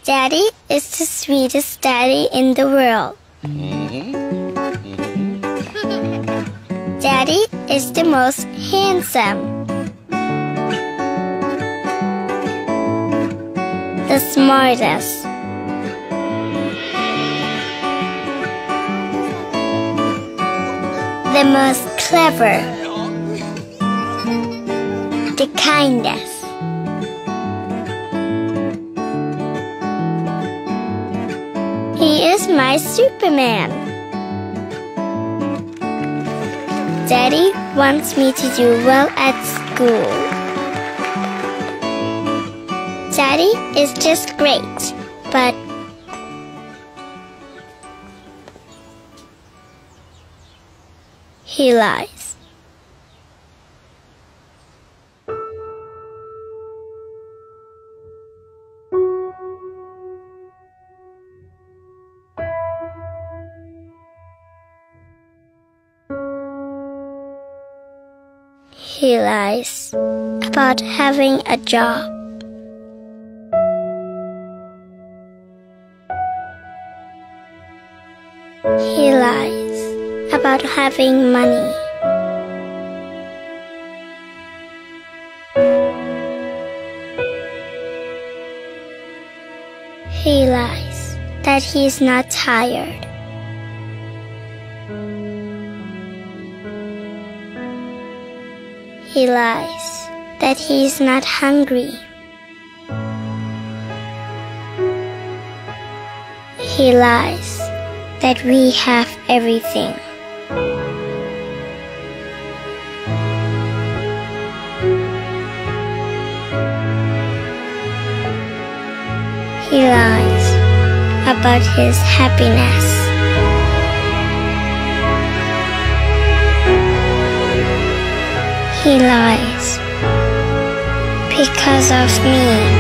Daddy is the sweetest daddy in the world. Daddy is the most handsome, the smartest, the most clever, the kindest. He is my Superman. Daddy wants me to do well at school. Daddy is just great, but he lies. He lies about having a job. He lies about having money. He lies that he's not tired. He lies that he's not hungry. He lies that we have everything. He lies about his happiness. He lies because of me.